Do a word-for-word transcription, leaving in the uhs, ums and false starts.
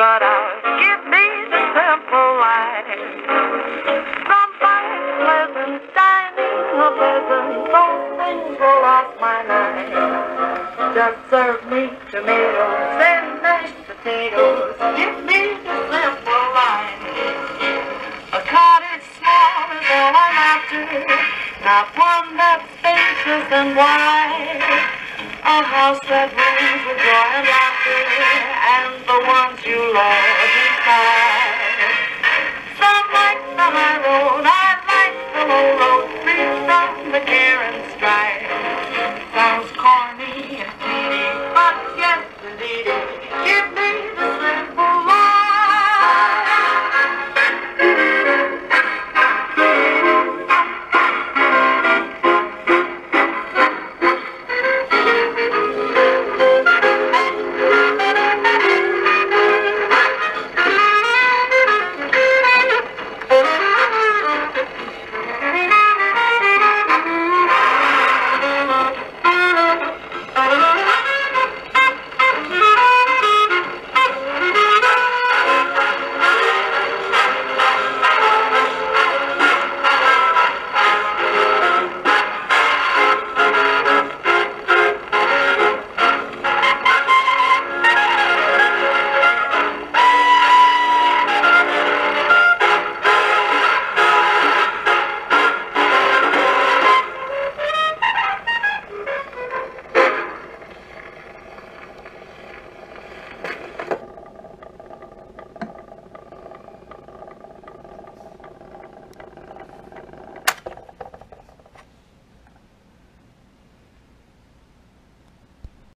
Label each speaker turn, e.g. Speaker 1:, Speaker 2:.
Speaker 1: strut out, give me the simple life. Some fine pleasant dining, a pleasant something roll off my knife. Just serve me tomatoes and mashed potatoes, give me the simple life. A cottage small is all I'm after, not one that's spacious and wide. A house that rings with joy and laughter, and the ones you love inside. Some like the high road, I like the low road, free from the care and strife. Sounds corny and seedy, but yes, indeed.